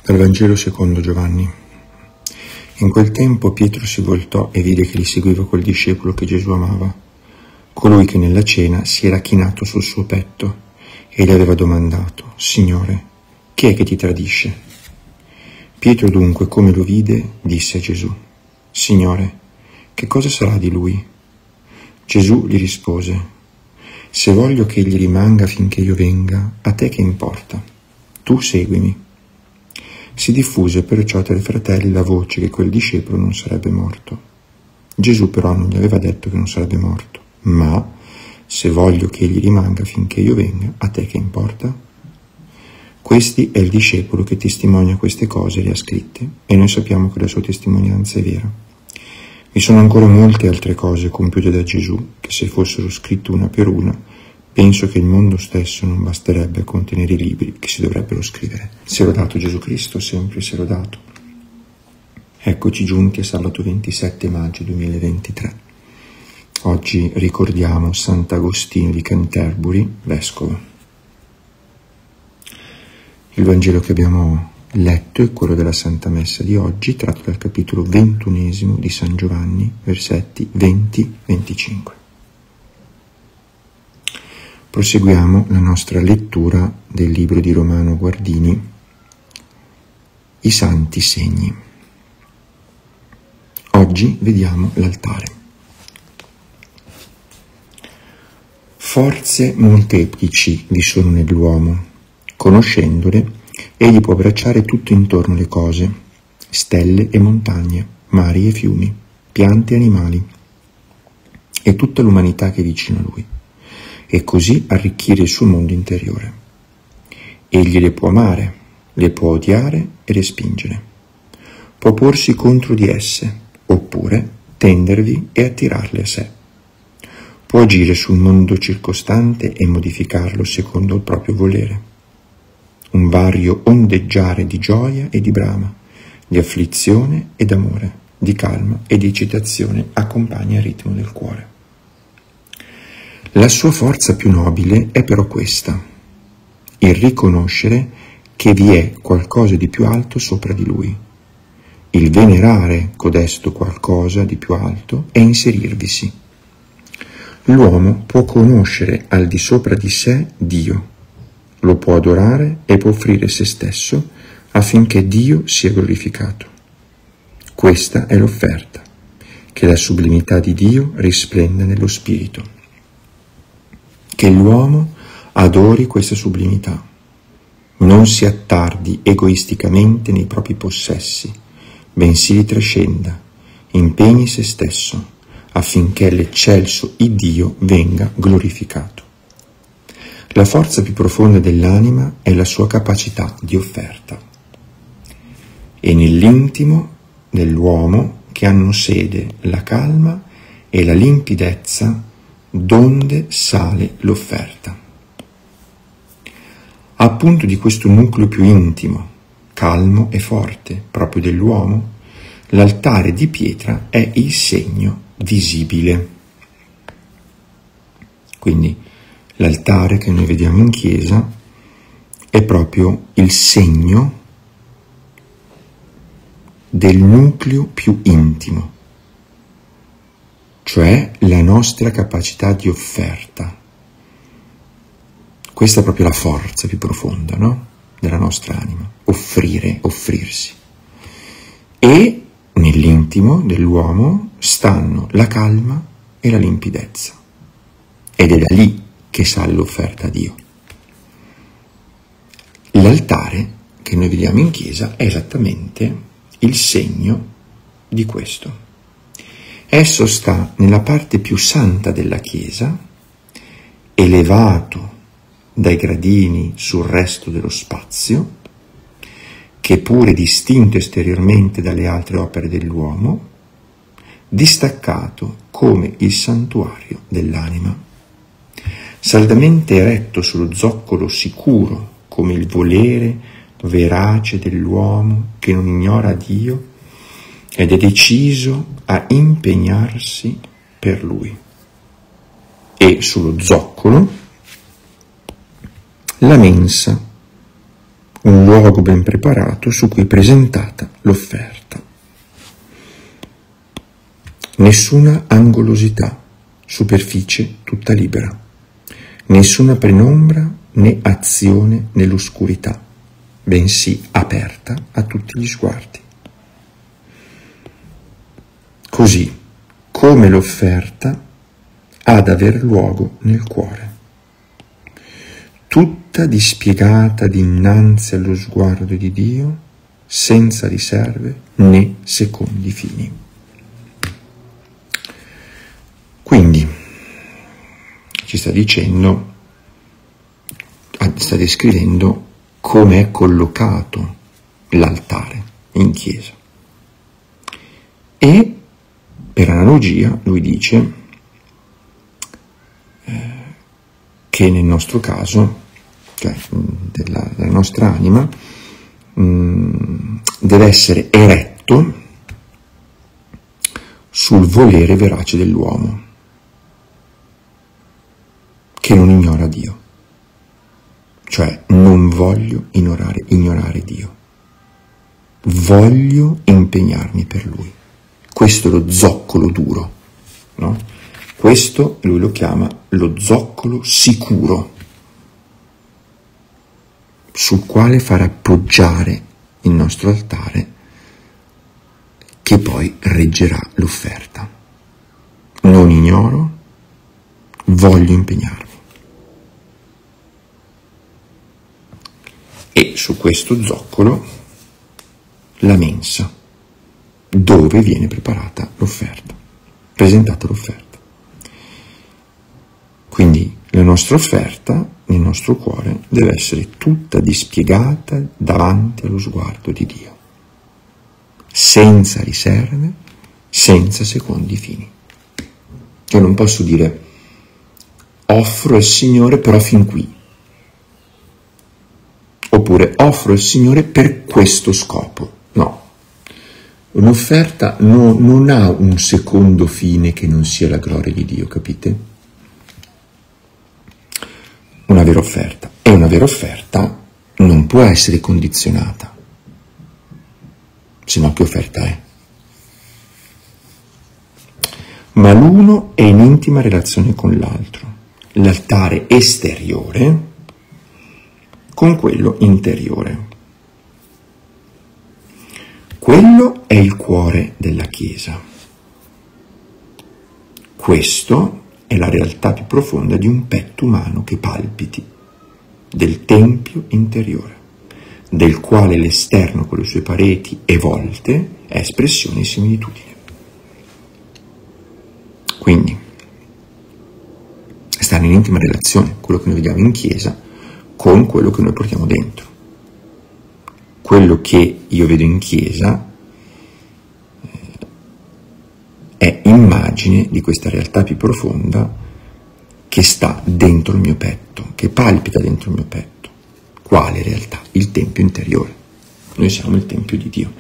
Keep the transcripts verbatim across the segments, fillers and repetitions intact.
Dal Vangelo secondo Giovanni. In quel tempo Pietro si voltò e vide che li seguiva quel discepolo che Gesù amava, colui che nella cena si era chinato sul suo petto e gli aveva domandato: Signore, chi è che ti tradisce? Pietro dunque, come lo vide, disse a Gesù: Signore, che cosa sarà di lui? Gesù gli rispose: Se voglio che egli rimanga finché io venga, a te che importa? Tu seguimi. Si diffuse perciò tra i fratelli la voce che quel discepolo non sarebbe morto. Gesù però non gli aveva detto che non sarebbe morto, ma se voglio che egli rimanga finché io venga, a te che importa? Questi è il discepolo che testimonia queste cose e le ha scritte, e noi sappiamo che la sua testimonianza è vera. Vi sono ancora molte altre cose compiute da Gesù, che se fossero scritte una per una, penso che il mondo stesso non basterebbe a contenere i libri che si dovrebbero scrivere. Sia lodato Gesù Cristo, sempre sia lodato. Eccoci giunti a sabato ventisette maggio duemilaventitré. Oggi ricordiamo Sant'Agostino di Canterbury, vescovo. Il Vangelo che abbiamo letto è quello della Santa Messa di oggi, tratto dal capitolo ventunesimo di San Giovanni, versetti venti venticinque. Proseguiamo la nostra lettura del libro di Romano Guardini, I Santi Segni. Oggi vediamo l'altare. Forze molteplici vi sono nell'uomo. Conoscendole, egli può abbracciare tutto intorno le cose, stelle e montagne, mari e fiumi, piante e animali, e tutta l'umanità che è vicino a lui, e così arricchire il suo mondo interiore. Egli le può amare, le può odiare e respingere. Può porsi contro di esse, oppure tendervi e attirarle a sé. Può agire sul mondo circostante e modificarlo secondo il proprio volere. Un vario ondeggiare di gioia e di brama, di afflizione ed amore, di calma e di eccitazione accompagna il ritmo del cuore. La sua forza più nobile è però questa: il riconoscere che vi è qualcosa di più alto sopra di lui, il venerare codesto qualcosa di più alto e inserirvisi. L'uomo può conoscere al di sopra di sé Dio, lo può adorare e può offrire se stesso affinché Dio sia glorificato. Questa è l'offerta, che la sublimità di Dio risplenda nello spirito. Che l'uomo adori questa sublimità, non si attardi egoisticamente nei propri possessi, bensì li trascenda, impegni se stesso affinché l'eccelso Iddio venga glorificato. La forza più profonda dell'anima è la sua capacità di offerta. E nell'intimo dell'uomo che hanno sede la calma e la limpidezza donde sale l'offerta. Appunto di questo nucleo più intimo, calmo e forte, proprio dell'uomo, l'altare di pietra è il segno visibile. Quindi l'altare che noi vediamo in chiesa è proprio il segno del nucleo più intimo, cioè la nostra capacità di offerta. Questa è proprio la forza più profonda, no? Della nostra anima, offrire, offrirsi. E nell'intimo dell'uomo stanno la calma e la limpidezza. Ed è da lì che sale l'offerta a Dio. L'altare che noi vediamo in chiesa è esattamente il segno di questo. Esso sta nella parte più santa della chiesa, elevato dai gradini sul resto dello spazio, che pure distinto esteriormente dalle altre opere dell'uomo, distaccato come il santuario dell'anima, saldamente eretto sullo zoccolo sicuro come il volere verace dell'uomo che non ignora Dio ed è deciso a impegnarsi per Lui. E sullo zoccolo la mensa un luogo ben preparato su cui è presentata l'offerta. Nessuna angolosità, superficie tutta libera, nessuna penombra né azione nell'oscurità, bensì aperta a tutti gli sguardi. Così come l'offerta ha ad aver luogo nel cuore, tutta dispiegata dinanzi allo sguardo di Dio, senza riserve né secondi fini. Quindi ci sta dicendo, sta descrivendo come è collocato l'altare in chiesa. E per analogia lui dice eh, che nel nostro caso, cioè della, della nostra anima, mh, deve essere eretto sul volere verace dell'uomo, che non ignora Dio. Cioè, non voglio ignorare, ignorare Dio. Voglio impegnarmi per Lui. Questo è lo zoccolo duro, no? Questo lui lo chiama lo zoccolo sicuro, sul quale far appoggiare il nostro altare, che poi reggerà l'offerta. Non ignoro, voglio impegnarmi. E su questo zoccolo la mensa, dove viene preparata l'offerta, presentata l'offerta. Quindi la nostra offerta nel nostro cuore deve essere tutta dispiegata davanti allo sguardo di Dio, senza riserve, senza secondi fini. Io non posso dire offro al Signore però fin qui, oppure offro al Signore per questo scopo. No, un'offerta no, non ha un secondo fine che non sia la gloria di Dio, capite? Una vera offerta. E una vera offerta non può essere condizionata, se no che offerta è? Ma l'uno è in intima relazione con l'altro, l'altare esteriore con quello interiore. Quello è il cuore della Chiesa. Questo è la realtà più profonda di un petto umano che palpiti, del tempio interiore, del quale l'esterno con le sue pareti e volte è espressione e similitudine. Quindi, stare in intima relazione quello che noi vediamo in chiesa con quello che noi portiamo dentro. Quello che io vedo in chiesa è immagine di questa realtà più profonda che sta dentro il mio petto, che palpita dentro il mio petto. Quale realtà? Il tempio interiore. Noi siamo il tempio di Dio.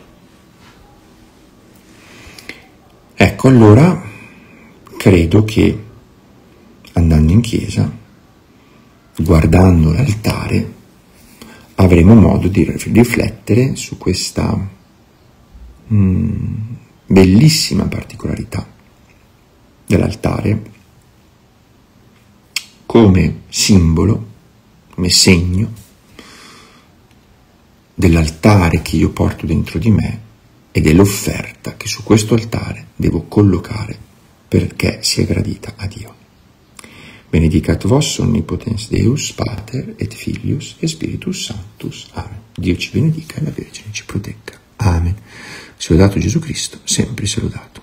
Ecco, allora credo che andando in chiesa, guardando l'altare, avremo modo di riflettere su questa mm, bellissima particolarità dell'altare come simbolo, come segno dell'altare che io porto dentro di me e dell'offerta che su questo altare devo collocare perché sia gradita a Dio. Benedicat vos omnipotens Deus, Pater et Filius et Spiritus Sanctus. Amen. Dio ci benedica e la Vergine ci protegga. Amen. Sia lodato Gesù Cristo, sempre sia lodato.